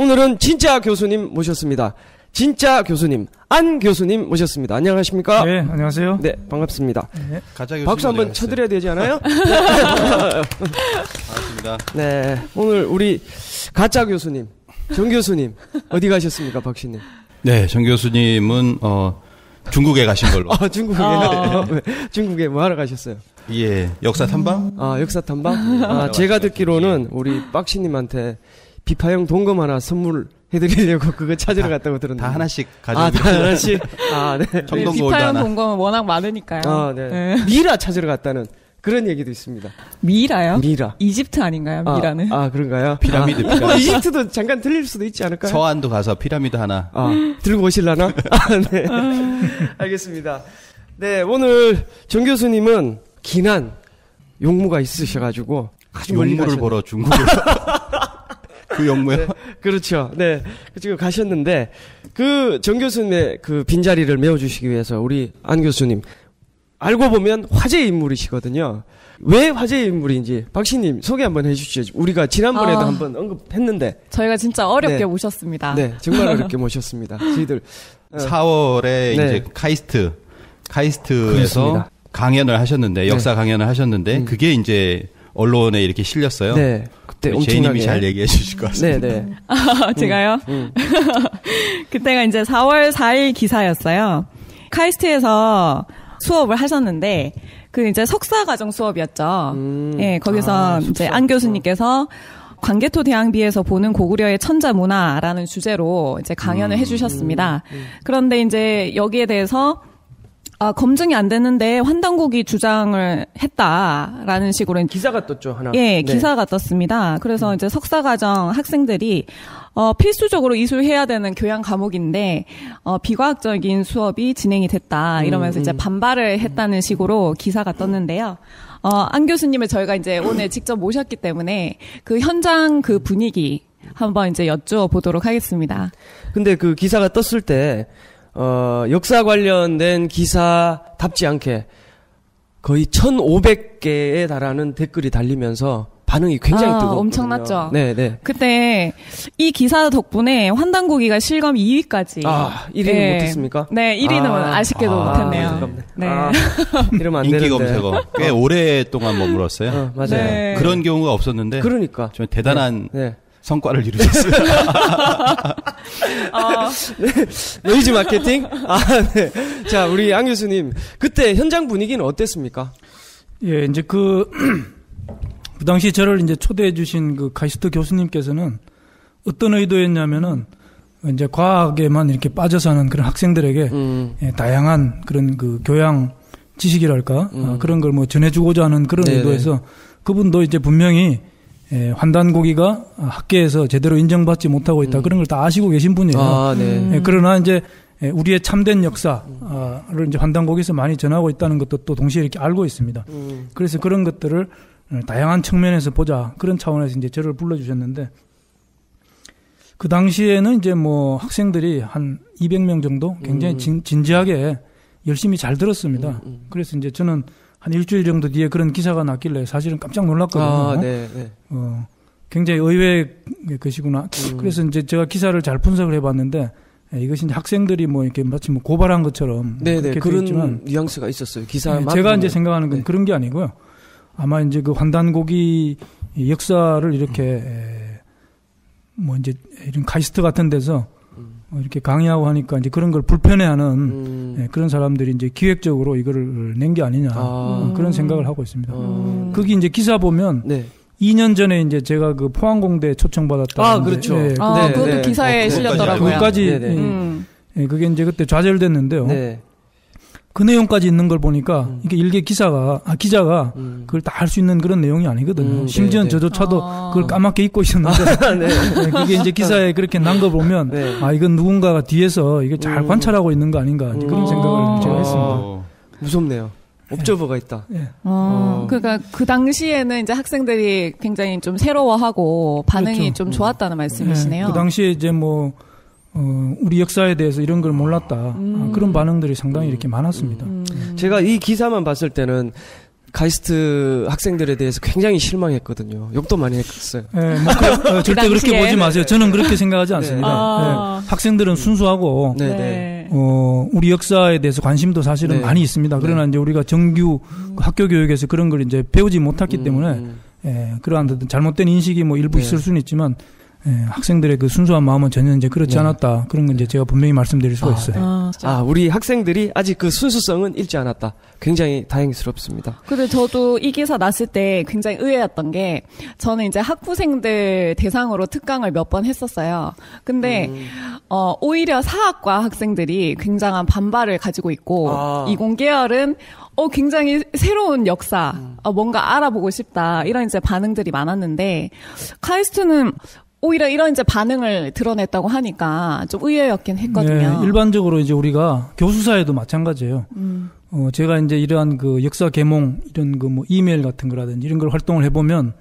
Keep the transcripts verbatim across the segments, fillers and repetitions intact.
오늘은 진짜 교수님 모셨습니다. 진짜 교수님, 안 교수님 모셨습니다. 안녕하십니까? 네, 안녕하세요. 네, 반갑습니다. 네. 가짜 교수님 박수 한번 쳐드려야 되지 않아요? 반갑습니다. 네, 오늘 우리 가짜 교수님, 정 교수님 어디 가셨습니까, 박씨님? 네, 정 교수님은 어, 중국에 가신 걸로. 아, 중국에 아. 중국에 뭐 하러 가셨어요? 예, 역사 탐방? 아, 역사 탐방? 아, 제가 듣기로는 우리 박씨님한테 비파형 동검 하나 선물 해드리려고 그거 찾으러 다, 갔다고 들었는데. 다 하나씩 가지고. 아, 다 하나씩? 아, 네. 청동고 비파형 하나. 동검은 워낙 많으니까요. 아, 네. 네. 미라 찾으러 갔다는 그런 얘기도 있습니다. 미라요? 미라. 이집트 아닌가요, 미라는? 아, 아 그런가요? 피라미드, 아, 피라미드. 뭐 이집트도 잠깐 들릴 수도 있지 않을까요? 서안도 가서 피라미드 하나. 아, 들고 오실라나? 아, 네. 알겠습니다. 네, 오늘 정 교수님은 기난 용무가 있으셔가지고 아주 멀리 용무를 가셨- 보러 중국을. 그 용무요? 네, 그렇죠. 네. 지금 가셨는데, 그, 정 교수님의 그 빈자리를 메워주시기 위해서 우리 안 교수님, 알고 보면 화제의 인물이시거든요. 왜 화제의 인물인지, 박씨님 소개 한번 해주시죠. 우리가 지난번에도 아. 한번 언급했는데, 저희가 진짜 어렵게 네. 모셨습니다. 네, 정말 어렵게 모셨습니다. 저희들. 어, 사월에 네. 이제 카이스트, 카이스트에서 그렇습니다. 강연을 하셨는데, 역사 강연을 하셨는데, 음. 그게 이제 언론에 이렇게 실렸어요. 네. 그때 우리 엄청나게. 제이님이 잘 얘기해 주실 것 같습니다. 네, 네. 아, 제가요? 음. 그때가 이제 사월 사일 기사였어요. 카이스트에서 수업을 하셨는데, 그 이제 석사과정 수업이었죠. 음. 예, 거기서 아, 이제 석사. 안 교수님께서 광개토 대항비에서 보는 고구려의 천자 문화라는 주제로 이제 강연을 음. 해주셨습니다. 그런데 이제 여기에 대해서 아, 검증이 안 됐는데 환단국이 주장을 했다라는 식으로 기사가 떴죠, 하나. 예, 네. 기사가 떴습니다. 그래서 이제 석사과정 학생들이 어, 필수적으로 이수해야 되는 교양 과목인데 어, 비과학적인 수업이 진행이 됐다 이러면서 음, 이제 음. 반발을 했다는 식으로 기사가 떴는데요. 어, 안 교수님을 저희가 이제 오늘 직접 모셨기 때문에 그 현장 그 분위기 한번 이제 여쭈어보도록 하겠습니다. 근데 그 기사가 떴을 때, 어, 역사 관련된 기사답지 않게 거의 천오백 개에 달하는 댓글이 달리면서 반응이 굉장히 아, 뜨거웠거든요. 엄청났죠. 네, 네. 그때 이 기사 덕분에 환단고기가 실검 이 위까지. 아, 일 위는 네. 못했습니까? 네, 일 위는 아, 아쉽게도 아, 못했네요. 안타깝네. 네. 아, 이러면 안 인기 되는데. 검색어. 꽤 오랫동안 머물었어요. 어, 맞아요. 네. 그런 경우가 없었는데. 그러니까. 좀 대단한 네. 성과를 이루셨어요. 어, 노이즈 마케팅? 아, 네. 자, 우리 안 교수님. 그때 현장 분위기는 어땠습니까? 예, 이제 그, 그 당시 저를 이제 초대해 주신 그 카이스트 교수님께서는 어떤 의도였냐면은 이제 과학에만 이렇게 빠져 사는 그런 학생들에게 음. 예, 다양한 그런 그 교양 지식이랄까 음. 아, 그런 걸 뭐 전해주고자 하는 그런 네네. 의도에서 그분도 이제 분명히 예, 환단고기가 학계에서 제대로 인정받지 못하고 있다. 음. 그런 걸 다 아시고 계신 분이에요. 아, 네. 예, 그러나 이제 예, 우리의 참된 역사를 이제 환단고기에서 많이 전하고 있다는 것도 또 동시에 이렇게 알고 있습니다. 음. 그래서 그런 것들을 다양한 측면에서 보자. 그런 차원에서 이제 저를 불러주셨는데 그 당시에는 이제 뭐 학생들이 한 이백 명 정도 굉장히 음. 진, 진지하게 열심히 잘 들었습니다. 음, 음. 그래서 이제 저는 한 일주일 정도 뒤에 그런 기사가 났길래 사실은 깜짝 놀랐거든요. 아, 네, 네. 어, 굉장히 의외의 것이구나. 음. 그래서 이제 제가 기사를 잘 분석을 해봤는데 예, 이것이 이제 학생들이 뭐 이렇게 마치 뭐 고발한 것처럼 네, 네. 그렇게 그런 되어있지만 뉘앙스가 있었어요. 기사 예, 제가 이제 생각하는 건 네. 그런 게 아니고요. 아마 이제 그 환단고기 역사를 이렇게 에, 뭐 이제 이런 카이스트 같은 데서 어, 이렇게 강의하고 하니까 이제 그런 걸 불편해하는 음. 예, 그런 사람들이 이제 기획적으로 이거를 낸 게 아니냐 아. 어, 그런 생각을 하고 있습니다. 음. 거기 이제 기사 보면 네. 이 년 전에 이제 제가 그 포항공대 초청받았다. 아, 그렇죠. 아, 네, 그것도 네. 기사에 어, 실렸더라고요. 그것까지 네, 네. 예, 음. 예, 그게 이제 그때 좌절됐는데요. 네. 그 내용까지 있는 걸 보니까 음. 이게 일개 기사가 아 기자가 음. 그걸 다 할 수 있는 그런 내용이 아니거든요. 음, 심지어 네, 네. 저조차도 아. 그걸 까맣게 잊고 있었는데 네. 네, 그게 이제 기사에 그렇게 난 거 보면 네. 아 이건 누군가가 뒤에서 이게 잘 음. 관찰하고 있는 거 아닌가 이제 그런 음. 생각을 제가 아. 했습니다. 어, 무섭네요. 옵저버가 있다. 예. 어, 어. 그러니까 그 당시에는 이제 학생들이 굉장히 좀 새로워하고 반응이 그렇죠. 좀 좋았다는 말씀이시네요. 예, 그 당시에 이제 뭐 어, 우리 역사에 대해서 이런 걸 몰랐다 음. 아, 그런 반응들이 상당히 이렇게 많았습니다. 음. 제가 이 기사만 봤을 때는 카이스트 학생들에 대해서 굉장히 실망했거든요. 욕도 많이 했어요. 네, 뭐 그, 어, 절대 그 그렇게 보지 마세요. 저는 그렇게 생각하지 않습니다. 네. 아. 네, 학생들은 순수하고 네, 네. 네. 어, 우리 역사에 대해서 관심도 사실은 네. 많이 있습니다. 그러나 네. 이제 우리가 정규 그 학교 교육에서 그런 걸 이제 배우지 못했기 음, 때문에 음. 예, 그러한 어떤 잘못된 인식이 뭐 일부 네. 있을 수는 있지만 예, 학생들의 그 순수한 마음은 전혀 이제 그렇지 네. 않았다. 그런 건 이제 제가 분명히 말씀드릴 수가 아, 있어요. 아, 아, 우리 학생들이 아직 그 순수성은 잃지 않았다. 굉장히 다행스럽습니다. 근데 저도 이 기사 났을 때 굉장히 의외였던 게 저는 이제 학부생들 대상으로 특강을 몇 번 했었어요. 근데 음. 어 오히려 사학과 학생들이 굉장한 반발을 가지고 있고 아. 이공계열은 어 굉장히 새로운 역사, 음. 어, 뭔가 알아보고 싶다 이런 이제 반응들이 많았는데 카이스트는 오히려 이런 이제 반응을 드러냈다고 하니까 좀 의외였긴 했거든요. 네, 일반적으로 이제 우리가 교수사에도 마찬가지예요. 음. 어, 제가 이제 이러한 그 역사 계몽 이런 그 뭐 이메일 같은 거라든지 이런 걸 활동을 해보면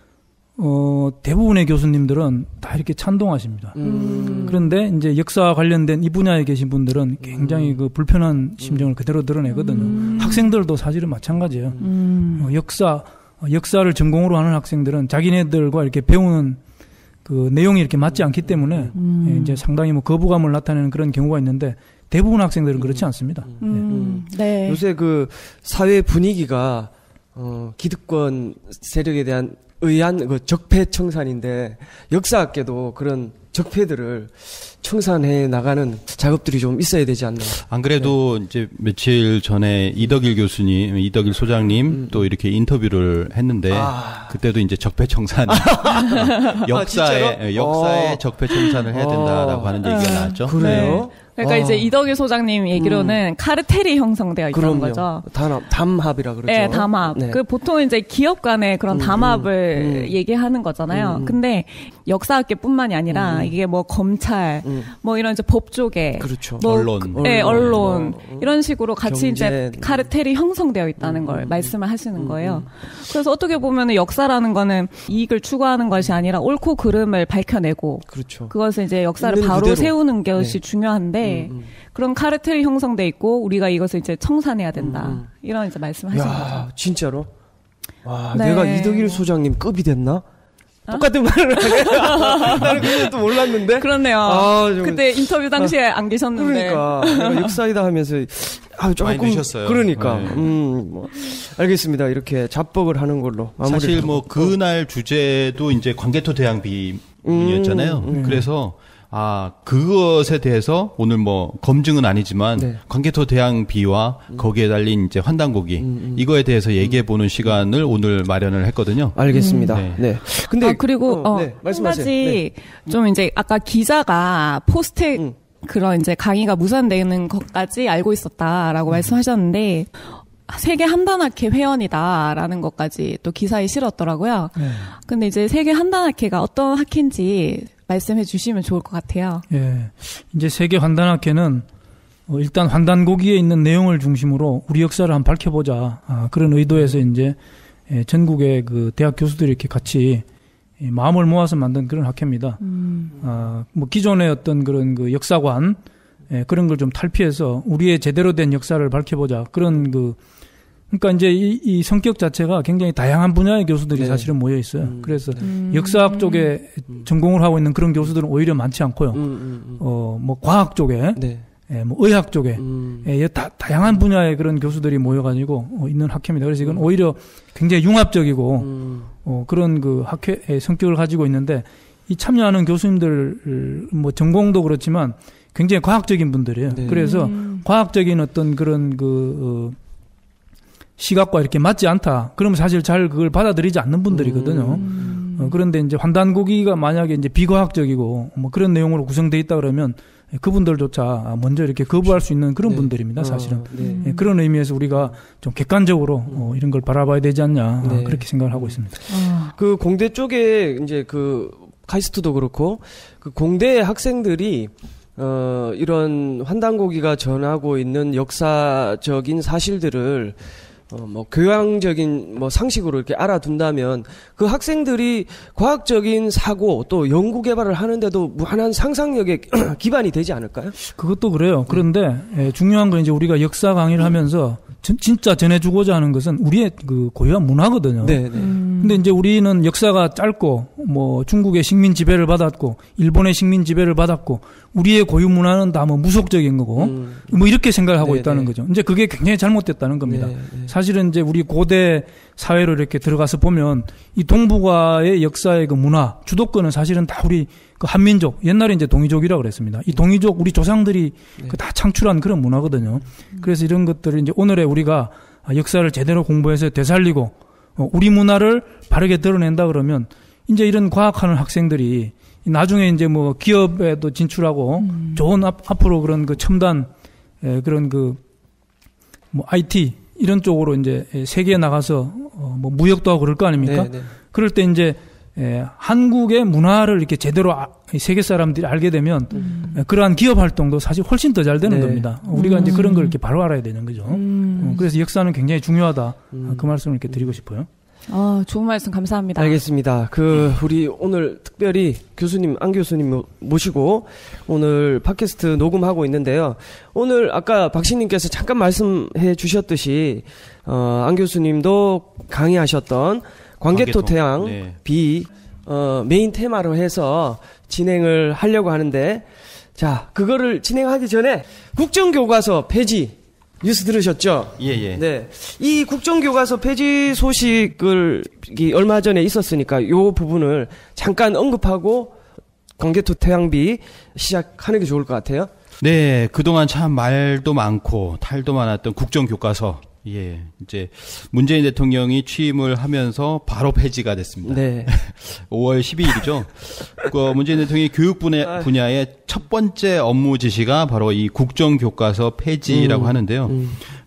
어, 대부분의 교수님들은 다 이렇게 찬동하십니다. 음. 그런데 이제 역사 관련된 이 분야에 계신 분들은 굉장히 그 불편한 심정을 그대로 드러내거든요. 음. 학생들도 사실은 마찬가지예요. 음. 어, 역사, 어, 역사를 전공으로 하는 학생들은 자기네들과 이렇게 배우는 그 내용이 이렇게 맞지 않기 때문에 음. 예, 이제 상당히 뭐 거부감을 나타내는 그런 경우가 있는데 대부분 학생들은 그렇지 않습니다. 음. 네. 요새 그 사회 분위기가 어, 기득권 세력에 대한 의한 그 적폐 청산인데 역사학계도 그런 적폐들을 청산해 나가는 작업들이 좀 있어야 되지 않나. 안 그래도 네. 이제 며칠 전에 이덕일 교수님, 이덕일 소장님 음. 또 이렇게 인터뷰를 했는데 아. 그때도 이제 적폐 청산, 역사의 아, 역사의 어. 적폐 청산을 해야 된다라고 어. 하는 얘기가 나왔죠. 그래요? 그러니까 아. 이제 이덕일 소장님 얘기로는 카르텔이 형성되어 있다는 그럼요. 거죠. 담합, 담합이라 그러죠. 네, 담합. 네. 그 보통 이제 기업 간의 그런 음, 담합을 음, 음. 얘기하는 거잖아요. 음, 음. 근데 역사학계뿐만이 아니라 음. 이게 뭐 검찰, 음. 뭐 이런 이제 법조계, 그렇죠. 뭐 언론. 그- 네, 언론, 언론 뭐, 이런 식으로 같이 이제 경제. 카르텔이 형성되어 있다는 음, 걸 음, 말씀을 하시는 음, 거예요. 그래서 어떻게 보면 역사라는 거는 이익을 추구하는 것이 아니라 옳고 그름을 밝혀내고 그렇죠. 그것을 이제 역사를 있는 바로 그대로. 세우는 것이 네. 중요한데 음, 음. 그런 카르텔이 형성돼 있고 우리가 이것을 이제 청산해야 된다. 음. 이런 이제 말씀하신 거죠. 야, 진짜로? 와, 네. 내가 이덕일 소장님 급이 됐나? 똑같은 말을 하네. 나는 그것도 몰랐는데. 그렇네요. 아, 좀- 그때 인터뷰 당시에 안 계셨는데. 그러니까 내가 역사이다 하면서 아, 조금 많이 늦으셨어요. 그러니까. 네. 음, 뭐 알겠습니다. 이렇게 잡복을 하는 걸로. 마무리를 사실 뭐 하고. 그날 주제도 이제 광개토 대항비였잖아요. 음, 음. 그래서 아 그것에 대해서 오늘 뭐 검증은 아니지만 네. 광개토 대항비와 거기에 달린 이제 환단고기 음, 음. 이거에 대해서 얘기해 보는 시간을 오늘 마련을 했거든요. 알겠습니다. 음. 네. 근데 아, 그리고 어, 어, 네, 한 말씀하세요. 가지 네. 좀 이제 아까 기자가 포스텍 음. 그런 이제 강의가 무산되는 것까지 알고 있었다라고 음. 말씀하셨는데 세계 한단학회 회원이다라는 것까지 또 기사에 실었더라고요. 네. 근데 이제 세계 한단학회가 어떤 학회인지 말씀해 주시면 좋을 것 같아요. 예. 이제 세계 환단학회는 어, 일단 환단고기에 있는 내용을 중심으로 우리 역사를 한번 밝혀보자. 아, 그런 의도에서 이제 예, 전국의 그 대학 교수들이 이렇게 같이 예, 마음을 모아서 만든 그런 학회입니다. 음. 아, 뭐 기존의 어떤 그런 그 역사관 예, 그런 걸 좀 탈피해서 우리의 제대로 된 역사를 밝혀보자. 그런 그 그러니까 이제 이, 이 성격 자체가 굉장히 다양한 분야의 교수들이 네. 사실은 모여 있어요. 음. 그래서 음. 역사학 쪽에 전공을 하고 있는 그런 교수들은 오히려 많지 않고요. 음, 음, 음. 어, 뭐 과학 쪽에, 네. 예, 뭐 의학 쪽에, 음. 예, 다, 다양한 분야의 그런 교수들이 모여가지고 어, 있는 학회입니다. 그래서 이건 오히려 굉장히 융합적이고 음. 어, 그런 그 학회의 성격을 가지고 있는데 이 참여하는 교수님들 뭐 전공도 그렇지만 굉장히 과학적인 분들이에요. 네. 그래서 음. 과학적인 어떤 그런 그 어, 시각과 이렇게 맞지 않다. 그러면 사실 잘 그걸 받아들이지 않는 분들이거든요. 음. 어, 그런데 이제 환단고기가 만약에 이제 비과학적이고 뭐 그런 내용으로 구성되어 있다 그러면 그분들조차 먼저 이렇게 거부할 수 있는 그런 네. 분들입니다, 사실은. 어, 네. 예, 그런 의미에서 우리가 좀 객관적으로 어, 이런 걸 바라봐야 되지 않냐 네. 아, 그렇게 생각을 하고 있습니다. 아. 그 공대 쪽에 이제 그 카이스트도 그렇고 그 공대 학생들이 어 이런 환단고기가 전하고 있는 역사적인 사실들을 어 뭐 교양적인 뭐 상식으로 이렇게 알아둔다면 그 학생들이 과학적인 사고 또 연구 개발을 하는데도 무한한 상상력의 기반이 되지 않을까요? 그것도 그래요. 그런데 예, 중요한 건 이제 우리가 역사 강의를 하면서 전, 진짜 전해주고자 하는 것은 우리의 그 고유한 문화거든요. 네, 네. 음. 근데 이제 우리는 역사가 짧고 뭐 중국의 식민 지배를 받았고 일본의 식민 지배를 받았고 우리의 고유 문화는 다 뭐 무속적인 거고 음. 뭐 이렇게 생각을 하고 네, 있다는 네. 거죠. 이제 그게 굉장히 잘못됐다는 겁니다. 네, 네. 사실은 이제 우리 고대 사회로 이렇게 들어가서 보면 이 동북아의 역사의 그 문화 주도권은 사실은 다 우리 그 한민족 옛날에 이제 동이족이라고 그랬습니다. 이 동이족 우리 조상들이 네. 그 다 창출한 그런 문화거든요. 음. 그래서 이런 것들을 이제 오늘의 우리가 역사를 제대로 공부해서 되살리고 우리 문화를 바르게 드러낸다 그러면 이제 이런 과학하는 학생들이 나중에 이제 뭐 기업에도 진출하고 음. 좋은 앞, 앞으로 그런 그 첨단 에, 그런 그 뭐 아이티 이런 쪽으로 이제 세계에 나가서 어, 뭐 무역도 하고 그럴 거 아닙니까? 네, 네. 그럴 때 이제 에, 한국의 문화를 이렇게 제대로 아, 세계 사람들이 알게 되면 음. 에, 그러한 기업 활동도 사실 훨씬 더 잘 되는 네. 겁니다. 우리가 음. 이제 그런 걸 이렇게 바로 알아야 되는 거죠. 음. 어, 그래서 역사는 굉장히 중요하다. 음. 그 말씀을 이렇게 드리고 싶어요. 아, 좋은 말씀 감사합니다. 알겠습니다. 그 우리 오늘 특별히 교수님 안 교수님 모시고 오늘 팟캐스트 녹음하고 있는데요. 오늘 아까 박신님께서 잠깐 말씀해 주셨듯이 어, 안 교수님도 강의하셨던 광개토 태양 네. 비 어, 메인 테마로 해서 진행을 하려고 하는데 자 그거를 진행하기 전에 국정교과서 폐지 뉴스 들으셨죠? 예, 예. 네. 이 국정교과서 폐지 소식을 얼마 전에 있었으니까 요 부분을 잠깐 언급하고 광개토 태양비 시작하는 게 좋을 것 같아요. 네. 그동안 참 말도 많고 탈도 많았던 국정교과서. 예. 이제 문재인 대통령이 취임을 하면서 바로 폐지가 됐습니다. 네. 오월 십이일이죠. 그 문재인 대통령이 교육 분야, 분야의 첫 번째 업무 지시가 바로 이 국정교과서 폐지라고 음, 하는데요. 음.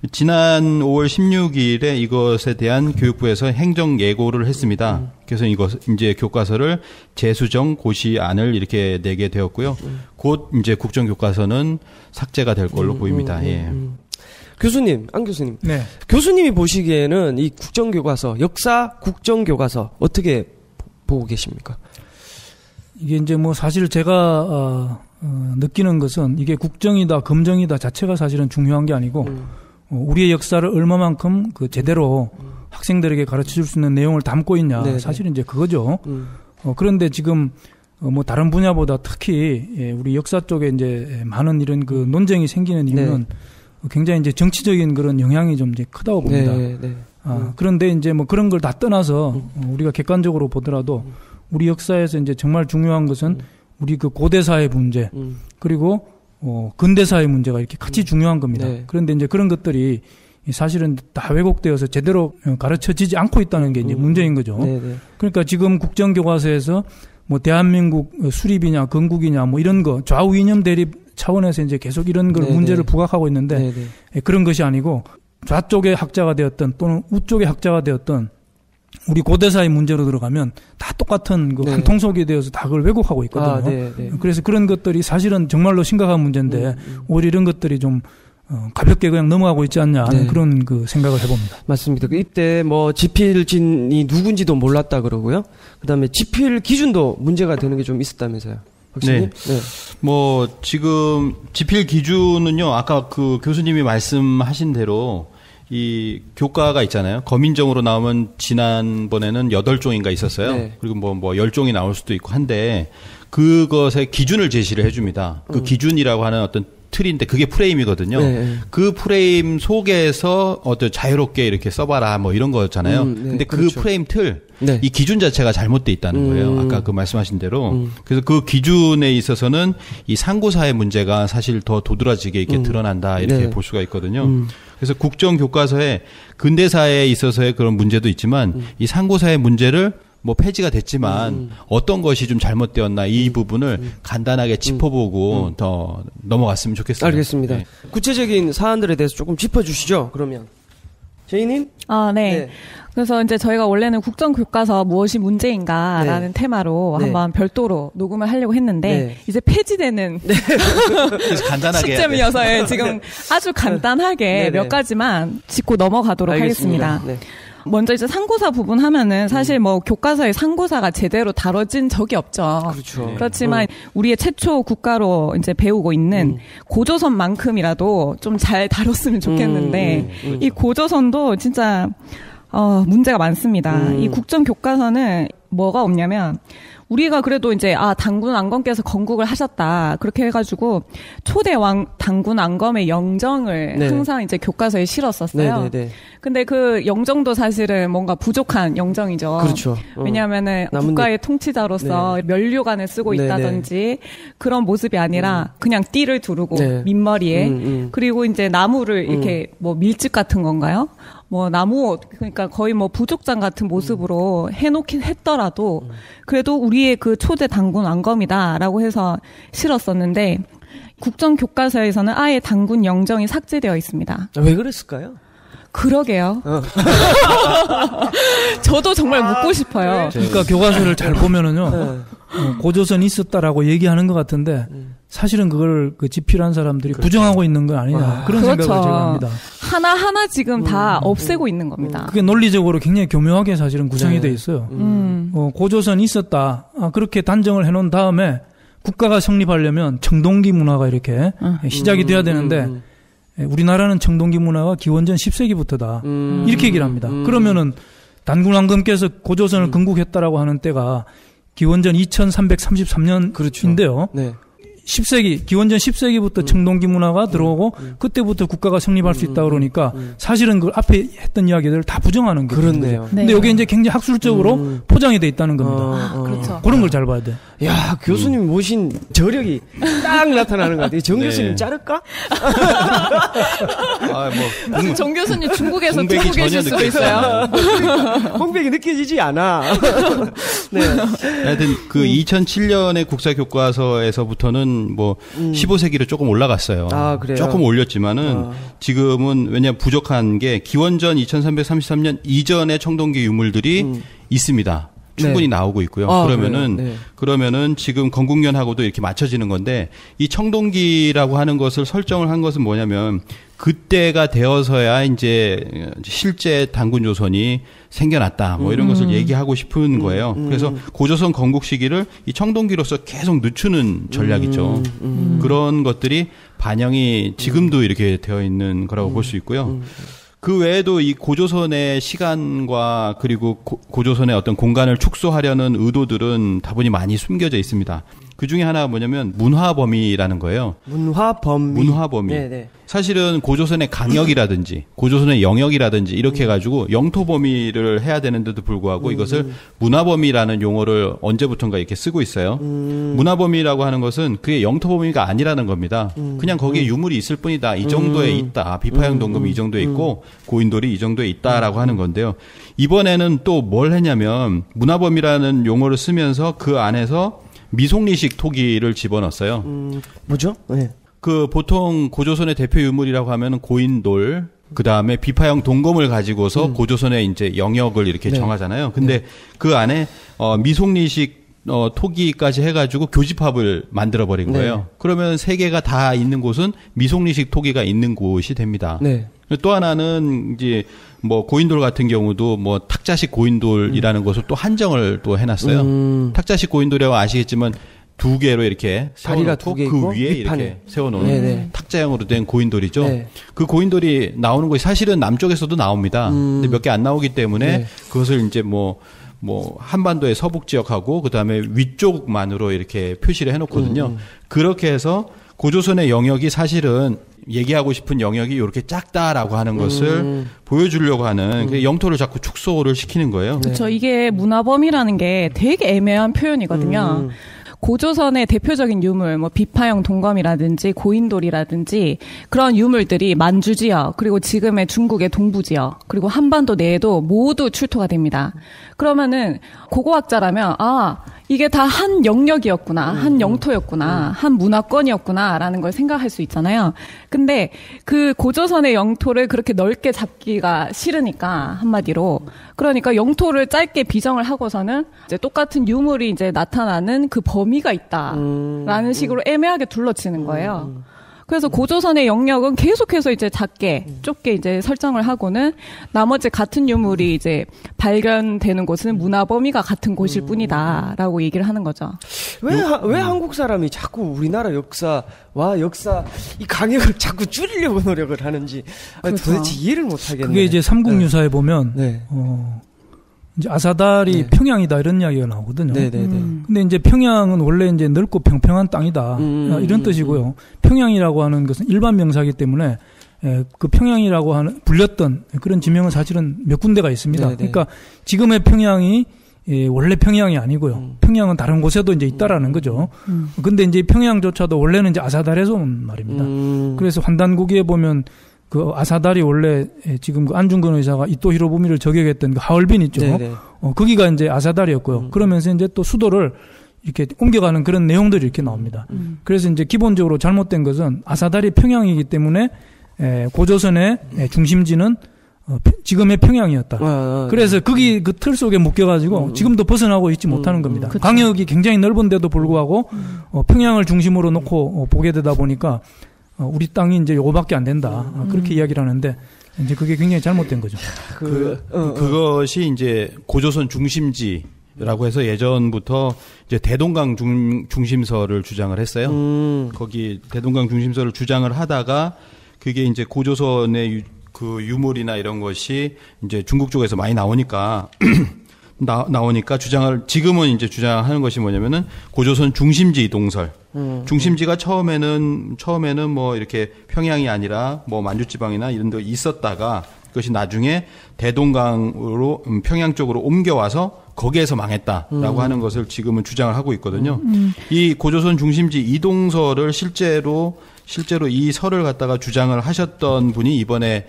지난 오월 십육일에 이것에 대한 교육부에서 행정 예고를 했습니다. 음. 그래서 이것 이제 교과서를 재수정 고시안을 이렇게 내게 되었고요. 음. 곧 이제 국정교과서는 삭제가 될 걸로 음, 보입니다. 음, 예. 음. 교수님, 안 교수님. 네. 교수님이 보시기에는 이 국정교과서, 역사 국정교과서 어떻게 보고 계십니까? 이게 이제 뭐 사실 제가 어, 어, 느끼는 것은 이게 국정이다, 검정이다 자체가 사실은 중요한 게 아니고 음. 어, 우리의 역사를 얼마만큼 그 제대로 음. 학생들에게 가르쳐 줄 수 있는 내용을 담고 있냐. 네네. 사실은 이제 그거죠. 음. 어, 그런데 지금 어, 뭐 다른 분야보다 특히 예, 우리 역사 쪽에 이제 많은 이런 그 논쟁이 생기는 이유는 네. 굉장히 이제 정치적인 그런 영향이 좀 이제 크다고 봅니다. 네, 네. 아, 음. 그런데 이제 뭐 그런 걸 다 떠나서 음. 우리가 객관적으로 보더라도 음. 우리 역사에서 이제 정말 중요한 것은 음. 우리 그 고대사의 문제 음. 그리고 어, 근대사의 문제가 이렇게 같이 음. 중요한 겁니다. 네. 그런데 이제 그런 것들이 사실은 다 왜곡되어서 제대로 가르쳐지지 않고 있다는 게 이제 음. 문제인 거죠. 네, 네. 그러니까 지금 국정교과서에서 뭐 대한민국 수립이냐 건국이냐 뭐 이런 거 좌우 이념 대립 차원에서 이제 계속 이런 걸 네네. 문제를 부각하고 있는데 네네. 그런 것이 아니고 좌쪽의 학자가 되었던 또는 우쪽의 학자가 되었던 우리 고대사의 문제로 들어가면 다 똑같은 그 한 통속이 되어서 다 그걸 왜곡하고 있거든요. 아, 네, 네. 그래서 그런 것들이 사실은 정말로 심각한 문제인데 음, 음. 오히려 이런 것들이 좀 어, 가볍게 그냥 넘어가고 있지 않냐 하는 네. 그런 그 생각을 해봅니다. 맞습니다. 이때 뭐 지필진이 누군지도 몰랐다 그러고요. 그다음에 지필 기준도 문제가 되는 게 좀 있었다면서요. 네. 네. 뭐 지금 지필 기준은요. 아까 그 교수님이 말씀하신 대로 이 교과가 있잖아요. 거민정으로 나오면 지난번에는 여덟 종인가 있었어요. 네. 그리고 뭐, 뭐 열 종이 나올 수도 있고 한데 그것의 기준을 제시를 해줍니다. 그 음. 기준이라고 하는 어떤 틀인데 그게 프레임이거든요. 네. 그 프레임 속에서 어떤 자유롭게 이렇게 써봐라 뭐 이런 거잖아요. 음, 네. 근데 그렇죠. 그 프레임 틀, 네. 이 기준 자체가 잘못돼 있다는 음. 거예요. 아까 그 말씀하신 대로. 음. 그래서 그 기준에 있어서는 이 상고사의 문제가 사실 더 도드라지게 이렇게 음. 드러난다 이렇게 네. 볼 수가 있거든요. 음. 그래서 국정교과서에 근대사에 있어서의 그런 문제도 있지만 음. 이 상고사의 문제를 뭐 폐지가 됐지만 음. 어떤 것이 좀 잘못되었나 이 음. 부분을 음. 간단하게 짚어보고 음. 더 넘어갔으면 좋겠습니다. 알겠습니다. 네. 구체적인 사안들에 대해서 조금 짚어주시죠. 그러면 제이님? 아, 네. 네. 그래서 이제 저희가 원래는 국정교과서 무엇이 문제인가라는 네. 테마로 네. 한번 별도로 녹음을 하려고 했는데 네. 이제 폐지되는 네. 간단하게 시점이어서 지금 아주 간단하게 네. 몇 가지만 짚고 넘어가도록 알겠습니다. 하겠습니다. 네. 먼저 이제 상고사 부분 하면은 사실 뭐 교과서에 상고사가 제대로 다뤄진 적이 없죠. 그렇죠. 그렇지만 음. 우리의 최초 국가로 이제 배우고 있는 음. 고조선만큼이라도 좀 잘 다뤘으면 좋겠는데 음, 음, 음. 이 고조선도 진짜 어, 문제가 많습니다. 음. 이 국정교과서는 뭐가 없냐면 우리가 그래도 이제 아 당군 안검께서 건국을 하셨다 그렇게 해가지고 초대 왕 당군 안검의 영정을 네. 항상 이제 교과서에 실었었어요. 네네네. 근데 그 영정도 사실은 뭔가 부족한 영정이죠. 그렇죠. 어. 왜냐하면은 나뭇잎. 국가의 통치자로서 네. 면류관을 쓰고 네네. 있다든지 그런 모습이 아니라 그냥 띠를 두르고 네. 민머리에 음, 음. 그리고 이제 나무를 이렇게 뭐 밀집 같은 건가요? 뭐 나무 그러니까 거의 뭐 부족장 같은 모습으로 해놓긴 했더라도 그래도 우리의 그 초대 당군 안검이다라고 해서 실었었는데 국정교과서에서는 아예 당군 영정이 삭제되어 있습니다. 왜 그랬을까요? 그러게요. 어. 저도 정말 묻고 싶어요. 그러니까 교과서를 잘 보면은요, 네. 어, 고조선이 있었다라고 얘기하는 것 같은데, 사실은 그걸 그 집필한 사람들이 그렇죠. 부정하고 있는 거 아니냐. 아, 그런 그렇죠. 생각을 제가 합니다. 하나하나 지금 다 없애고 있는 겁니다. 그게 논리적으로 굉장히 교묘하게 사실은 구성이 네. 돼 있어요. 음. 어, 고조선이 있었다. 아, 그렇게 단정을 해놓은 다음에 국가가 성립하려면 청동기 문화가 이렇게 음. 시작이 돼야 되는데, 음. 예, 우리나라는 청동기 문화가 기원전 십 세기부터다. 음. 이렇게 얘기를 합니다. 음. 그러면은 단군왕검께서 고조선을 음. 건국했다라고 하는 때가 기원전 이천삼백삼십삼 년인데요. 네. 십 세기, 기원전 십 세기부터 음. 청동기 문화가 들어오고 음. 그때부터 국가가 성립할 수 음. 있다 그러니까 음. 사실은 그 앞에 했던 이야기들을 다 부정하는 거예요. 그렇네요. 근데 네. 이게 이제 굉장히 학술적으로 음. 포장이 돼 있다는 겁니다. 어, 아, 어. 그렇죠. 그런 걸 잘 봐야 돼. 야, 교수님 모신 저력이 딱 나타나는 것 같아요. 정 네. 교수님 자를까? 아, 뭐 공- 정 교수님 중국에서 공백이 듣고 계실 전혀 수도 느껴지지 있어요. 홍백이 느껴지지 않아. 네. 하여튼 그 이천칠 년의 국사 교과서에서부터는 뭐 십오 세기로 조금 올라갔어요. 아, 그래요? 조금 올렸지만은 아. 지금은 왜냐 부족한 게 기원전 이천삼백삼십삼 년 이전의 청동기 유물들이 음. 있습니다. 충분히 네. 나오고 있고요. 아, 그러면은 그래요? 네. 그러면은 지금 건국년하고도 이렇게 맞춰지는 건데 이 청동기라고 하는 것을 설정을 한 것은 뭐냐면 그때가 되어서야 이제 실제 단군 조선이 생겨났다. 뭐 이런 음. 것을 얘기하고 싶은 거예요. 그래서 고조선 건국 시기를 이 청동기로서 계속 늦추는 전략이죠. 음. 그런 것들이 반영이 지금도 이렇게 되어 있는 거라고 볼 수 있고요. 그 외에도 이 고조선의 시간과 그리고 고, 고조선의 어떤 공간을 축소하려는 의도들은 다분히 많이 숨겨져 있습니다. 그 중에 하나가 뭐냐면 문화범위라는 거예요. 문화범위. 문화범위. 네네. 사실은 고조선의 강역이라든지 고조선의 영역이라든지 이렇게 해가지고 영토 범위를 해야 되는데도 불구하고 이것을 문화범위라는 용어를 언제부턴가 이렇게 쓰고 있어요. 음. 문화범위라고 하는 것은 그게 영토 범위가 아니라는 겁니다. 그냥 거기에 유물이 있을 뿐이다. 이 정도에 있다. 비파형 동금이 이 정도에 있고 고인돌이 이 정도에 있다라고 하는 건데요. 이번에는 또 뭘 했냐면 문화범위라는 용어를 쓰면서 그 안에서 미송리식 토기를 집어넣었어요. 음, 뭐죠? 네. 그 보통 고조선의 대표 유물이라고 하면은 고인돌, 그 다음에 비파형 동검을 가지고서 고조선의 이제 영역을 이렇게 네. 정하잖아요. 근데 그 안에 어 미송리식 어 토기까지 해가지고 교집합을 만들어 버린 네. 거예요. 그러면 세 개가 다 있는 곳은 미송리식 토기가 있는 곳이 됩니다. 네. 또 하나는 이제 뭐 고인돌 같은 경우도 뭐 탁자식 고인돌이라는 것을 또 한정을 또 해놨어요. 음. 탁자식 고인돌이라고 아시겠지만 두 개로 이렇게 다리가 세워놓고 두 개 그 있고 위에 밑판에. 이렇게 세워놓은 네네. 탁자형으로 된 고인돌이죠. 네. 그 고인돌이 나오는 곳이 사실은 남쪽에서도 나옵니다. 음. 근데 몇 개 안 나오기 때문에 네. 그것을 이제 뭐, 뭐, 한반도의 서북 지역하고 그 다음에 위쪽만으로 이렇게 표시를 해놓거든요. 음. 그렇게 해서 고조선의 영역이 사실은 얘기하고 싶은 영역이 이렇게 작다라고 하는 것을 음. 보여주려고 하는 그 영토를 자꾸 축소를 시키는 거예요. 그렇죠. 이게 문화범위라는 게 되게 애매한 표현이거든요. 음. 고조선의 대표적인 유물, 뭐 비파형 동검이라든지 고인돌이라든지 그런 유물들이 만주 지역, 그리고 지금의 중국의 동부 지역, 그리고 한반도 내에도 모두 출토가 됩니다. 그러면은 고고학자라면 아 이게 다 한 영역이었구나, 한 영토였구나, 한 문화권이었구나라는 걸 생각할 수 있잖아요. 근데 그 고조선의 영토를 그렇게 넓게 잡기가 싫으니까 한마디로 그러니까 영토를 짧게 비정을 하고서는 이제 똑같은 유물이 이제 나타나는 그 범위가 있다라는 식으로 애매하게 둘러치는 거예요. 그래서 고조선의 영역은 계속해서 이제 작게 좁게 이제 설정을 하고는 나머지 같은 유물이 이제 발견되는 곳은 문화 범위가 같은 곳일 뿐이다라고 얘기를 하는 거죠. 왜, 하, 왜 한국 사람이 자꾸 우리나라 역사와 역사 이 강역을 자꾸 줄이려고 노력을 하는지 아니, 그렇죠. 도대체 이해를 못 하겠네. 그게 이제 삼국유사에 네. 보면 네. 어, 이제 아사달이 네. 평양이다 이런 이야기가 나오거든요. 네네네. 음. 근데 이제 평양은 원래 이제 넓고 평평한 땅이다 음, 이런 음, 뜻이고요. 음. 평양이라고 하는 것은 일반 명사이기 때문에 에, 그 평양이라고 하는 불렸던 그런 지명은 사실은 몇 군데가 있습니다. 네네. 그러니까 지금의 평양이 예, 원래 평양이 아니고요. 음. 평양은 다른 곳에도 이제 있다라는 거죠. 음. 근데 이제 평양조차도 원래는 이제 아사달에서 온 말입니다. 음. 그래서 환단고기에 보면 그 아사달이 원래 지금 그 안중근 의사가 이토 히로부미를 저격했던 그 하얼빈 있죠. 네네. 어, 거기가 이제 아사달이었고요. 음. 그러면서 이제 또 수도를 이렇게 옮겨가는 그런 내용들이 이렇게 나옵니다. 음. 그래서 이제 기본적으로 잘못된 것은 아사달이 평양이기 때문에 에, 고조선의 에, 중심지는 어, 지금의 평양이었다. 아, 아, 그래서 거기 그 틀 속에 묶여가지고 음. 지금도 벗어나고 있지 음. 못하는 겁니다. 그쵸. 광역이 굉장히 넓은데도 불구하고 음. 어, 평양을 중심으로 놓고 어, 보게 되다 보니까 어, 우리 땅이 이제 요거밖에 안 된다. 어, 그렇게 음. 이야기를 하는데 이제 그게 굉장히 잘못된 거죠. 그, 어, 어. 그것이 이제 고조선 중심지라고 해서 예전부터 이제 대동강 중, 중심서를 주장을 했어요. 음. 거기 대동강 중심서를 주장을 하다가 그게 이제 고조선의 유, 그 유물이나 이런 것이 이제 중국 쪽에서 많이 나오니까 나, 나오니까 주장을 지금은 이제 주장하는 것이 뭐냐면은 고조선 중심지 이동설. 음. 중심지가 처음에는 처음에는 뭐 이렇게 평양이 아니라 뭐 만주지방이나 이런 데 있었다가 그것이 나중에 대동강으로 음, 평양 쪽으로 옮겨와서 거기에서 망했다라고 음. 하는 것을 지금은 주장을 하고 있거든요. 음. 이 고조선 중심지 이동설을 실제로 실제로 이 설을 갖다가 주장을 하셨던 분이 이번에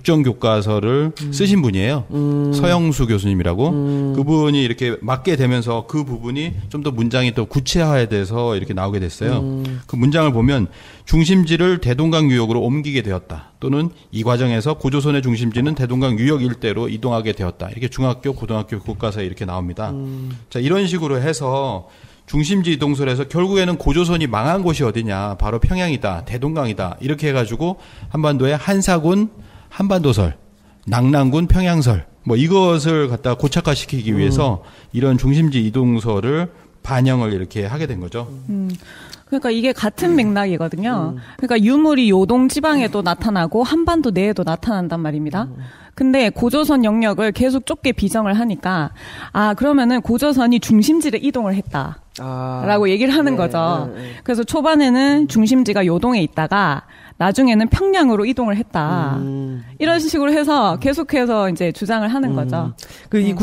국정교과서를 음. 쓰신 분이에요. 음. 서영수 교수님이라고. 음. 그분이 이렇게 맞게 되면서 그 부분이 좀 더 문장이 또 구체화돼서 이렇게 나오게 됐어요. 음. 그 문장을 보면 중심지를 대동강 유역으로 옮기게 되었다. 또는 이 과정에서 고조선의 중심지는 대동강 유역 일대로 이동하게 되었다. 이렇게 중학교, 고등학교 교과서에 이렇게 나옵니다. 음. 자, 이런 식으로 해서 중심지 이동설에서 결국에는 고조선이 망한 곳이 어디냐. 바로 평양이다. 대동강이다. 이렇게 해가지고 한반도의 한사군 한반도설, 낙랑군 평양설 뭐 이것을 갖다 고착화시키기 위해서 음. 이런 중심지 이동설을 반영을 이렇게 하게 된 거죠. 음. 그러니까 이게 같은 맥락이거든요. 음. 그러니까 유물이 요동 지방에도 나타나고 한반도 내에도 나타난단 말입니다. 음. 근데 고조선 영역을 계속 좁게 비정을 하니까 아 그러면은 고조선이 중심지를 이동을 했다. 아. 라고 얘기를 하는 네, 거죠. 네, 네. 그래서 초반에는 중심지가 요동에 있다가 나중에는 평양으로 이동을 했다. 음. 이런 식으로 해서 계속해서 이제 주장을 하는 음. 거죠. 그 이 음.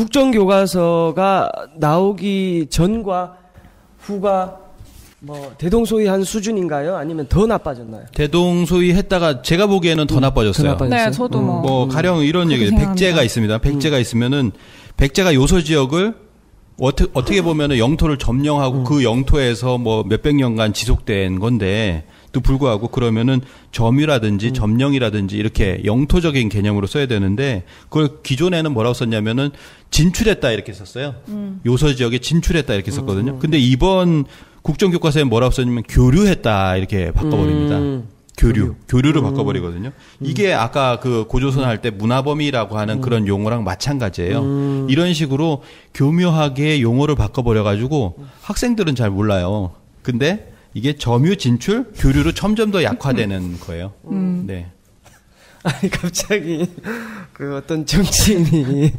국정교과서가 나오기 전과 후가 뭐 대동소이한 수준인가요? 아니면 더 나빠졌나요? 대동소이 했다가 제가 보기에는 더 나빠졌어요. 더 나빠졌어요? 네, 저도 뭐. 뭐 가령 이런 얘기, 생각합니다. 백제가 있습니다. 백제가 있으면은 백제가 요소 지역을 어떻게 어떻게 보면은 영토를 점령하고 음. 그 영토에서 뭐 몇백 년간 지속된 건데 또 불구하고 그러면은 점유라든지 음. 점령이라든지 이렇게 영토적인 개념으로 써야 되는데 그걸 기존에는 뭐라고 썼냐면은 진출했다 이렇게 썼어요. 음. 요소 지역에 진출했다 이렇게 썼거든요. 음. 근데 이번 국정교과서에 뭐라고 썼냐면 교류했다 이렇게 바꿔버립니다. 음. 교류, 교류를 음. 바꿔버리거든요. 이게 아까 그 고조선 할 때 문화범위라고 하는 음. 그런 용어랑 마찬가지예요. 음. 이런 식으로 교묘하게 용어를 바꿔버려가지고 학생들은 잘 몰라요. 근데 이게 점유 진출, 교류로 점점 더 약화되는 거예요. 음. 네. 아니 갑자기 그 어떤 정치인이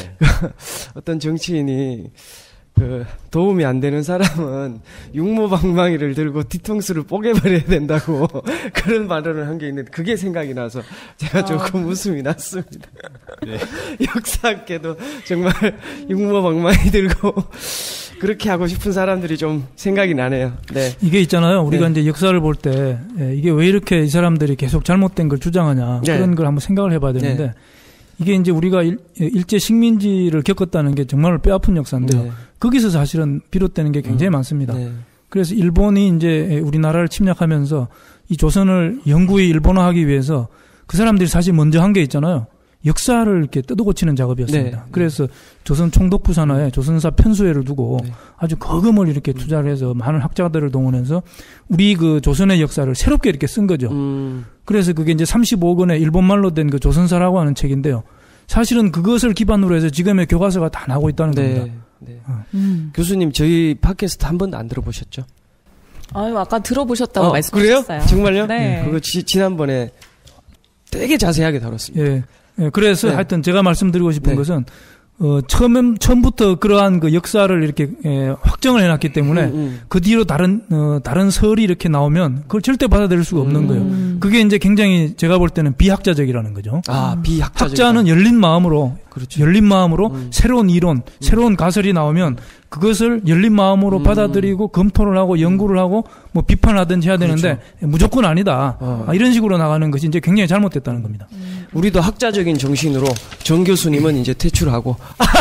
어떤 정치인이 그 도움이 안 되는 사람은 육모방망이를 들고 뒤통수를 뽀개버려야 된다고 그런 발언을 한 게 있는데 그게 생각이 나서 제가 조금 아. 웃음이 났습니다. 네. 역사학계도 정말 육모방망이 들고 그렇게 하고 싶은 사람들이 좀 생각이 나네요. 네. 이게 있잖아요. 우리가 네. 이제 역사를 볼 때 이게 왜 이렇게 이 사람들이 계속 잘못된 걸 주장하냐 네. 그런 걸 한번 생각을 해봐야 되는데 네. 이게 이제 우리가 일, 일제 식민지를 겪었다는 게 정말 뼈아픈 역사인데요. 네. 거기서 사실은 비롯되는 게 굉장히 음. 많습니다. 네. 그래서 일본이 이제 우리나라를 침략하면서 이 조선을 영구히 일본화하기 위해서 그 사람들이 사실 먼저 한 게 있잖아요. 역사를 이렇게 뜯어고치는 작업이었습니다. 네. 그래서 조선 총독부 산하에 조선사 편수회를 두고 네. 아주 거금을 이렇게 투자를 해서 많은 학자들을 동원해서 우리 그 조선의 역사를 새롭게 이렇게 쓴 거죠. 음. 그래서 그게 이제 삼십오 권의 일본말로 된 그 조선사라고 하는 책인데요. 사실은 그것을 기반으로 해서 지금의 교과서가 다 나오고 있다는 네. 겁니다. 네. 어. 음. 교수님 저희 팟캐스트 한 번도 안 들어보셨죠? 아유, 아까 들어보셨다고 어, 말씀하셨어요. 그래요? 정말요? 네. 그거 지, 지난번에 되게 자세하게 다뤘습니다. 예. 예, 그래서 네. 하여튼 제가 말씀드리고 싶은 네. 것은 어, 처음 처음부터 그러한 그 역사를 이렇게 예, 확정을 해놨기 때문에 음, 음. 그 뒤로 다른 어, 다른 설이 이렇게 나오면 그걸 절대 받아들일 수가 없는 음. 거예요. 그게 이제 굉장히 제가 볼 때는 비학자적이라는 거죠. 아, 비학자적. 학자는 열린 마음으로 그렇죠. 열린 마음으로 음. 새로운 이론, 새로운 가설이 나오면 그것을 열린 마음으로 음. 받아들이고 검토를 하고 연구를 하고 뭐 비판하든지 해야 되는데 무조건 아니다. 어. 아, 이런 식으로 나가는 것이 이제 굉장히 잘못됐다는 겁니다. 우리도 학자적인 정신으로 정 교수님은 이제 퇴출하고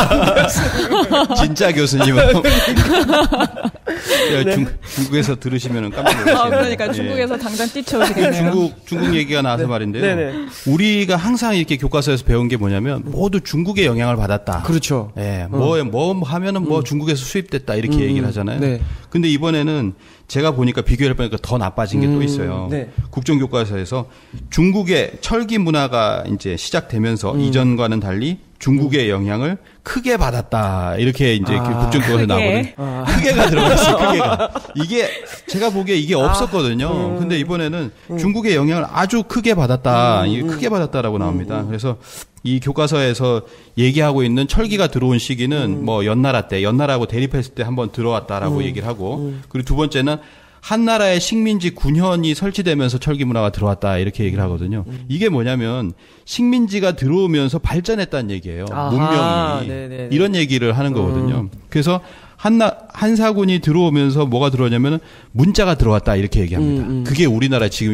진짜 교수님은 야, 중, 중국에서 들으시면 깜짝 놀라시겠네요. 아, 그러니까 예. 중국에서 당장 뛰쳐오시겠네요. 중국 중국 얘기가 나와서 말인데요. 네네. 우리가 항상 이렇게 교과서에서 배운 게 뭐냐면 모두 중국의 영향을 받았다. 그렇죠. 예, 뭐, 뭐 하면은 뭐 음. 중국에서 수입됐다 이렇게 음, 얘기를 하잖아요. 네. 근데 이번에는 제가 보니까 비교해 보니까 더 나빠진 게 또 음, 있어요. 네. 국정교과서에서 중국의 철기 문화가 이제 시작되면서 음. 이전과는 달리 중국의 영향을 크게 받았다. 이렇게 이제 아, 국정교과서에 크게? 나오거든요. 아. 크게가 들어가 있어요. 크게가. 이게 제가 보기에 이게 없었거든요. 음. 근데 이번에는 중국의 영향을 아주 크게 받았다. 음, 이게 음. 크게 받았다라고 나옵니다. 그래서 이 교과서에서 얘기하고 있는 철기가 들어온 시기는 뭐 연나라 때, 연나라하고 대립했을 때 한번 들어왔다라고 음. 얘기를 하고, 그리고 두 번째는 한나라의 식민지 군현이 설치되면서 철기 문화가 들어왔다 이렇게 얘기를 하거든요. 이게 뭐냐면 식민지가 들어오면서 발전했다는 얘기예요. 아하, 문명이 네네네. 이런 얘기를 하는 거거든요. 그래서 한나 한사군이 들어오면서 뭐가 들어오냐면은 문자가 들어왔다 이렇게 얘기합니다. 음, 음. 그게 우리나라 지금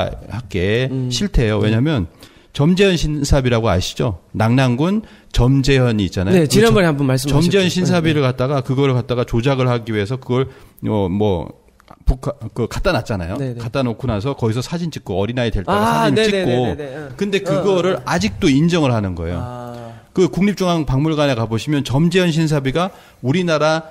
역사학계의 음. 실태예요. 왜냐하면 점재현 신사비라고 아시죠? 낙랑군 점재현이 있잖아요. 네, 지난번에 한번 말씀하셨죠. 점재현 신사비를 갖다가 그거를 갖다가 조작을 하기 위해서 그걸 어뭐 북한 그 갖다 놨잖아요. 네네. 갖다 놓고 나서 거기서 사진 찍고 어린아이 될 때가 아, 사진 네네네네네. 찍고. 응. 근데 그거를 어, 어. 아직도 인정을 하는 거예요. 아. 그 국립중앙박물관에 가보시면 점재현 신사비가 우리나라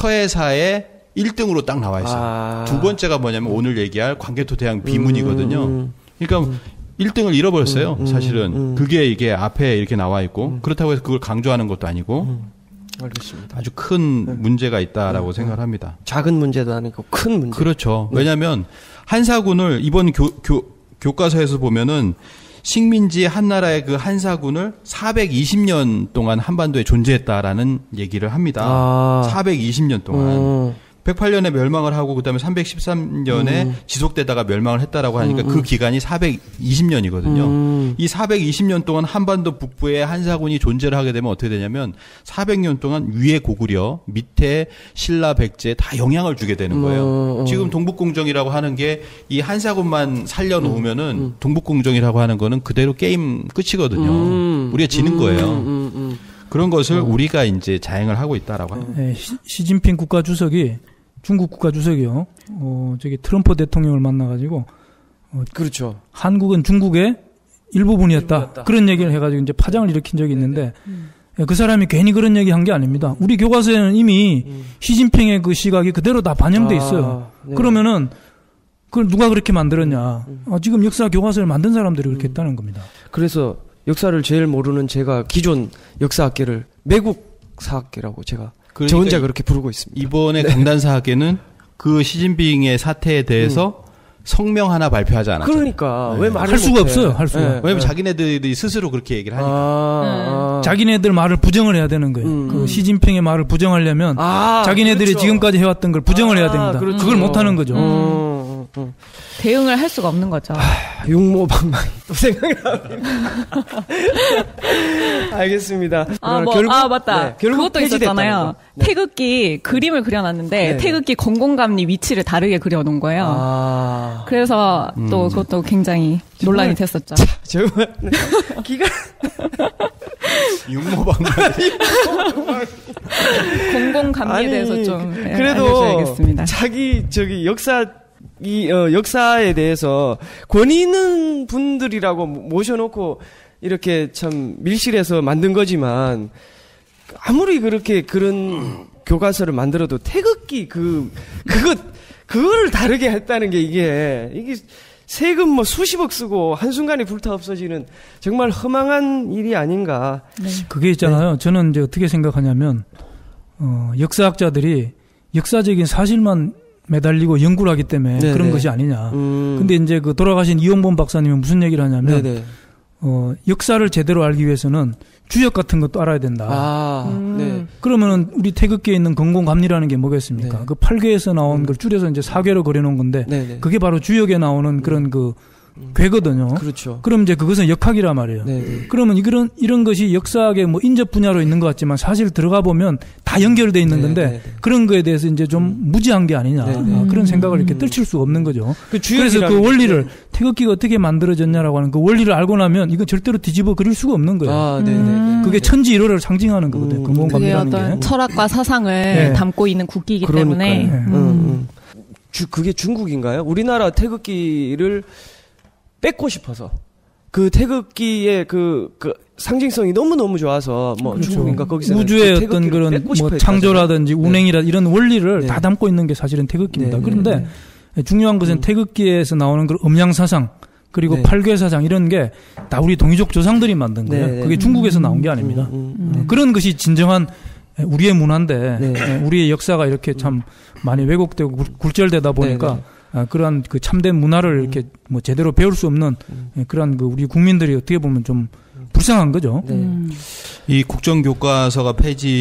서해사의 일 등으로 딱 나와 있어요. 아. 두 번째가 뭐냐면 오늘 얘기할 광개토대왕 비문이거든요. 음. 그러니까 일 등을 잃어버렸어요. 음, 사실은. 음. 그게 이게 앞에 이렇게 나와 있고 그렇다고 해서 그걸 강조하는 것도 아니고 알겠습니다. 아주 큰 문제가 있다라고 생각을 합니다. 작은 문제도 아니고 큰 문제. 그렇죠. 왜냐하면 한사군을 이번 교, 교, 교과서에서 보면은 식민지 한나라의 그 한사군을 사백이십 년 동안 한반도에 존재했다라는 얘기를 합니다. 아. 사백이십 년 동안. 음. 백팔 년에 멸망을 하고 그다음에 삼백십삼 년에 음. 지속되다가 멸망을 했다라고 하니까 음, 그 음. 기간이 사백이십 년이거든요. 음. 이 사백이십 년 동안 한반도 북부에 한사군이 존재를 하게 되면 어떻게 되냐면 사백 년 동안 위에 고구려, 밑에 신라, 백제 다 영향을 주게 되는 거예요. 음, 음. 지금 동북공정이라고 하는 게 이 한사군만 살려놓으면은 음. 동북공정이라고 하는 거는 그대로 게임 끝이거든요. 음. 우리가 지는 음, 거예요. 음, 음. 그런 것을 우리가 이제 자행을 하고 있다라고 합니다. 예, 시, 시진핑 국가 주석이 중국 국가 주석이요. 어, 저기 트럼프 대통령을 만나가지고 어, 그렇죠. 한국은 중국의 일부분이었다. 일부였다. 그런 얘기를 해가지고 이제 파장을 일으킨 적이 있는데 예, 그 사람이 괜히 그런 얘기 한 게 아닙니다. 우리 교과서에는 이미 음. 시진핑의 그 시각이 그대로 다 반영돼 있어요. 아, 네. 그러면은 그걸 누가 그렇게 만들었냐? 아, 지금 역사 교과서를 만든 사람들이 그렇게 음. 했다는 겁니다. 그래서 역사를 제일 모르는 제가 기존 역사학계를 매국사학계라고 제가 저 그러니까 혼자 그렇게 부르고 있습니다. 이번에 강단사학계는 그 시진핑의 사태에 대해서 성명 하나 발표하지 않았죠. 그러니까 왜 말을 할 수가 못해? 없어요. 할 수가. 네, 왜냐면 네. 자기네들이 스스로 그렇게 얘기를 하니까. 아, 아. 자기네들 말을 부정을 해야 되는 거예요. 음, 그 음. 시진핑의 말을 부정하려면 아, 자기네들이 그렇죠. 지금까지 해왔던 걸 부정을 해야 아, 됩니다. 그렇죠. 그걸 못 하는 거죠. 음, 음, 음. 대응을 할 수가 없는 거죠. 육모방망이 또 생각이 납니다. 알겠습니다. 아, 그러나 뭐, 결국, 아, 맞다. 네, 결국 그것도 폐지됐다는 있었잖아요. 거. 네. 태극기 그림을 그려놨는데 네. 태극기 공공감리 위치를 다르게 그려놓은 거예요. 아, 그래서 또 음. 그것도 굉장히 논란이 됐었죠. 정말 기가 육모방망이. 공공감리에 아니, 대해서 좀 네, 그래도 알려줘야겠습니다. 자기 저기 역사 이 어, 역사에 대해서 권위 있는 분들이라고 모셔놓고 이렇게 참 밀실에서 만든 거지만 아무리 그렇게 그런 교과서를 만들어도 태극기 그 그것 그거를 다르게 했다는 게 이게 이게 세금 뭐 수십억 쓰고 한순간에 불타 없어지는 정말 허망한 일이 아닌가. 네. 그게 있잖아요. 네. 저는 이제 어떻게 생각하냐면 어, 역사학자들이 역사적인 사실만 매달리고 연구를 하기 때문에 네네. 그런 것이 아니냐. 음. 근데 이제 그 돌아가신 이용범 박사님은 무슨 얘기를 하냐면 네네. 어, 역사를 제대로 알기 위해서는 주역 같은 것도 알아야 된다. 아, 음. 네. 그러면은 우리 태극기에 있는 건공감리라는 게 뭐겠습니까? 네. 그 팔 궤에서 나온 음. 걸 줄여서 이제 사 궤로 그려놓은 건데 네네. 그게 바로 주역에 나오는 그런 그 괴거든요. 그렇죠. 그럼 이제 그것은 역학이란 말이에요. 네네. 그러면 이런 이런 것이 역사학의 뭐 인접 분야로 있는 것 같지만 사실 들어가 보면 다 연결돼 있는 건데 네네. 그런 거에 대해서 이제 좀 음. 무지한 게 아니냐 아, 그런 생각을 이렇게 떨칠 수가 없는 거죠. 그 그래서 그 원리를 태극기가 어떻게 만들어졌냐라고 하는 그 원리를 알고 나면 이건 절대로 뒤집어 그릴 수가 없는 거예요. 아, 네네. 음. 그게 천지일호를 상징하는 거거든요. 음. 건공감리라는 그게 어떤 게. 철학과 사상을 네. 담고 있는 국기이기 그러니까요. 때문에. 네. 음. 음. 주, 그게 중국인가요? 우리나라 태극기를 뺏고 싶어서 그 태극기의 그, 그 상징성이 너무 너무 좋아서 뭐 그렇죠. 중국인가 거기서 우주의 그 어떤 그런 뭐 창조라든지 네. 운행이라 이런 원리를 네. 다 담고 있는 게 사실은 태극기입니다. 네. 그런데 네. 중요한 것은 음. 태극기에서 나오는 그런 음양 사상 그리고 네. 팔괘 사상 이런 게 다 우리 동이족 조상들이 만든 거예요. 네. 그게 중국에서 나온 게 아닙니다. 음. 음. 음. 그런 것이 진정한 우리의 문화인데 네. 우리의 역사가 이렇게 참 많이 왜곡되고 굴절되다 보니까. 네. 아, 그러한 그 참된 문화를 음. 이렇게 뭐 제대로 배울 수 없는 음. 그러한 그 우리 국민들이 어떻게 보면 좀 불쌍한 거죠. 네. 음. 이 국정교과서가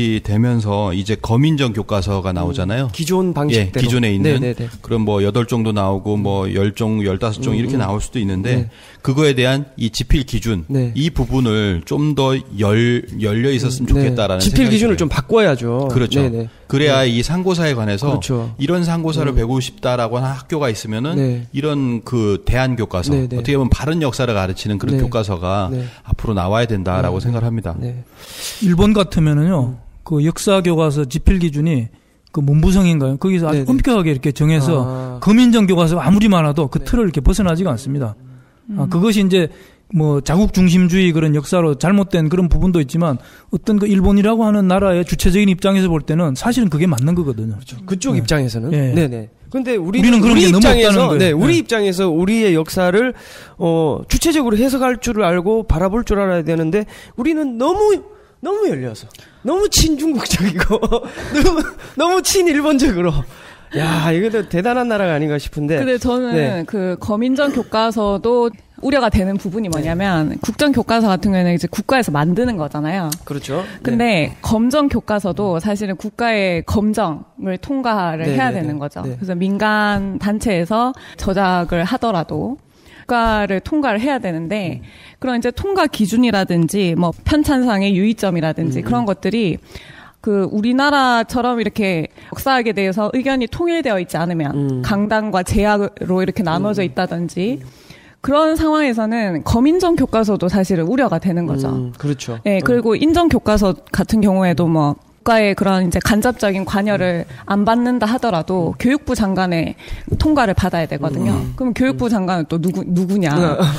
폐지되면서 이제 거민정 교과서가 나오잖아요. 기존 방식대로. 예, 기존에 있는. 네네네. 그럼 뭐 여덟 종도 나오고 뭐 열 종, 열다섯 종 이렇게 음. 나올 수도 있는데 네. 그거에 대한 이 지필 기준 네. 이 부분을 좀 더 열, 열려 있었으면 좋겠다라는 네. 지필 기준을 좀 바꿔야죠. 그렇죠. 네네. 그래야 네. 이 상고사에 관해서 그렇죠. 이런 상고사를 음. 배우고 싶다라고 하는 학교가 있으면은 네. 이런 그 대한 교과서 네네. 어떻게 보면 바른 역사를 가르치는 그런 네. 교과서가 네. 앞으로 나와야 된다라고 네. 생각을 합니다. 네. 일본 같으면은요, 음. 그 역사 교과서 지필 기준이 그 문부성인가요? 거기서 아주 네네. 엄격하게 이렇게 정해서 아. 거민정 교과서 아무리 많아도 그 네. 틀을 이렇게 벗어나지가 않습니다. 음. 아, 그것이 이제 뭐 자국 중심주의 그런 역사로 잘못된 그런 부분도 있지만 어떤 그 일본이라고 하는 나라의 주체적인 입장에서 볼 때는 사실은 그게 맞는 거거든요. 그렇죠. 그쪽 네. 입장에서는. 네. 네네. 근데 우리는, 우리는 그런 우리 게 너무 입장에서, 없다는 거예요. 네, 우리 네. 입장에서 우리의 역사를 어 주체적으로 해석할 줄을 알고 바라볼 줄 알아야 되는데 우리는 너무 너무 열려서 너무 친중국적이고 너무 너무 친일본적으로. 야, 이것도 대단한 나라가 아닌가 싶은데. 근데 저는 네. 그 거민정 교과서도 우려가 되는 부분이 뭐냐면 네. 국정 교과서 같은 경우에는 이제 국가에서 만드는 거잖아요. 그렇죠. 근데 네. 검정 교과서도 사실은 국가의 검정을 통과를 네, 해야 네, 되는 네. 거죠. 네. 그래서 민간 단체에서 저작을 하더라도 국가를 통과를 해야 되는데 음. 그런 이제 통과 기준이라든지 뭐 편찬상의 유의점이라든지 음. 그런 것들이 그 우리나라처럼 이렇게 역사학에 대해서 의견이 통일되어 있지 않으면 음. 강당과 제약으로 이렇게 나눠져 있다든지 음. 그런 상황에서는 거민정 교과서도 사실은 우려가 되는 거죠. 음, 그렇죠. 네, 그리고 인정 교과서 같은 경우에도 뭐 국가의 그런 이제 간접적인 관여를 안 받는다 하더라도 교육부 장관의 통과를 받아야 되거든요. 음. 그럼 교육부 장관은 또 누구 누구냐?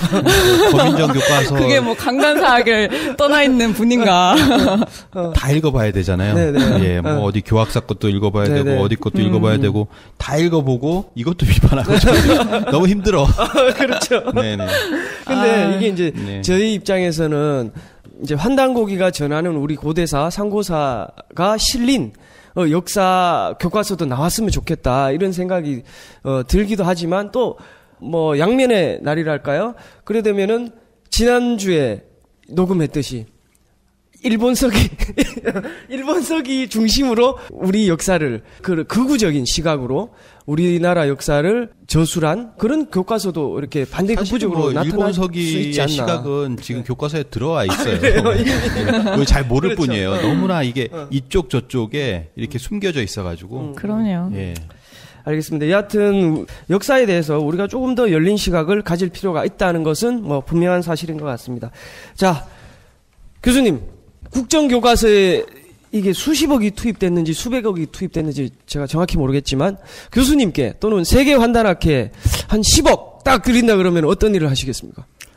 거민정 교과서 그게 뭐 강간사학을 떠나 있는 분인가? 다 읽어봐야 되잖아요. 네네. 예, 뭐 어디 교학사 것도 읽어봐야 네네. 되고 어디 것도 음. 읽어봐야 되고 다 읽어보고 이것도 비판하고 너무 힘들어. 그렇죠. 네네. 근데 아. 이게 이제 네. 저희 입장에서는 이제 환단고기가 전하는 우리 고대사, 상고사가 실린 어, 역사 교과서도 나왔으면 좋겠다 이런 생각이 어, 들기도 하지만 또 뭐 양면의 날이랄까요? 그래 되면은 지난주에 녹음했듯이 일본서기 일본서기 중심으로 우리 역사를 그 극우적인 시각으로 우리나라 역사를 저술한 그런 교과서도 이렇게 반대급부적으로 뭐 나타날 수 일본서기의 있지 않나. 시각은 지금 네. 교과서에 들어와 있어요. 그래요? 그걸 잘 모를 그렇죠. 뿐이에요. 어. 너무나 이게 어. 이쪽 저쪽에 이렇게 숨겨져 있어가지고. 음. 그럼요. 예. 알겠습니다. 여하튼 역사에 대해서 우리가 조금 더 열린 시각을 가질 필요가 있다는 것은 뭐 분명한 사실인 것 같습니다. 자, 교수님, 국정교과서에 이게 수십억이 투입됐는지 수백억이 투입됐는지 제가 정확히 모르겠지만 교수님께 또는 세계환단학회에 한 십억 딱 드린다 그러면 어떤 일을 하시겠습니까?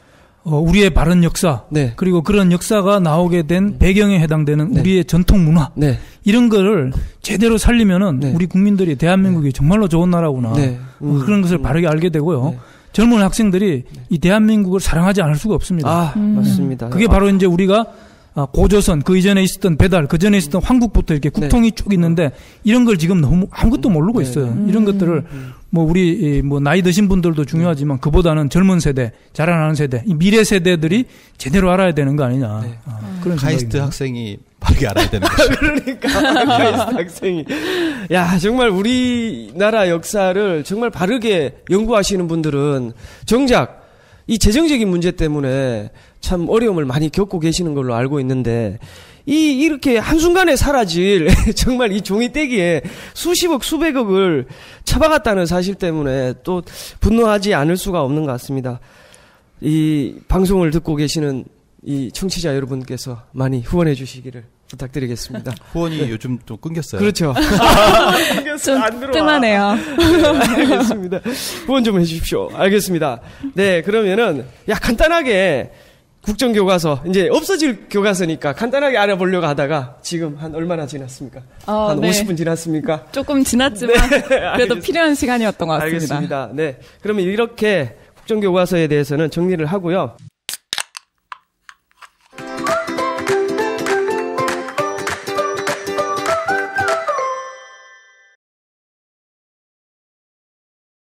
어, 우리의 바른 역사, 네. 그리고 그런 역사가 나오게 된 배경에 해당되는 네. 우리의 전통 문화, 네. 이런 거를 제대로 살리면은 네. 우리 국민들이 대한민국이 정말로 좋은 나라구나. 네. 음. 어, 그런 것을 바르게 알게 되고요. 네. 젊은 학생들이 이 대한민국을 사랑하지 않을 수가 없습니다. 아, 음. 맞습니다. 그게 바로 이제 우리가 아, 고조선, 그 이전에 있었던 배달, 그 전에 있었던 황국부터 이렇게 국통이 네. 쭉 있는데 이런 걸 지금 너무 아무것도 모르고 네. 있어요. 음. 이런 것들을 뭐 우리 뭐 나이 드신 분들도 중요하지만 그보다는 젊은 세대, 자라나는 세대, 이 미래 세대들이 제대로 알아야 되는 거 아니냐. 네. 아, 그런 카이스트 생각입니다. 학생이 바르게 알아야 되는 거죠. 그러니까 카이스트 학생이 야 정말 우리나라 역사를 정말 바르게 연구하시는 분들은 정작 이 재정적인 문제 때문에 참 어려움을 많이 겪고 계시는 걸로 알고 있는데 이 이렇게 한순간에 사라질 정말 이 종이 떼기에 수십억 수백억을 처박았다는 사실 때문에 또 분노하지 않을 수가 없는 것 같습니다. 이 방송을 듣고 계시는 이 청취자 여러분께서 많이 후원해 주시기를 부탁드리겠습니다. 후원이 네. 요즘 좀 끊겼어요. 그렇죠. 좀 안 들어와. 뜸하네요. 네, 알겠습니다. 후원 좀 해주십시오. 알겠습니다. 네, 그러면은 야 간단하게 국정교과서 이제 없어질 교과서니까 간단하게 알아보려고 하다가 지금 한 얼마나 지났습니까? 어, 한 네. 오십 분 지났습니까? 조금 지났지만 네, 그래도 알겠습니다. 필요한 시간이었던 것 같습니다. 알겠습니다. 네, 그러면 이렇게 국정교과서에 대해서는 정리를 하고요.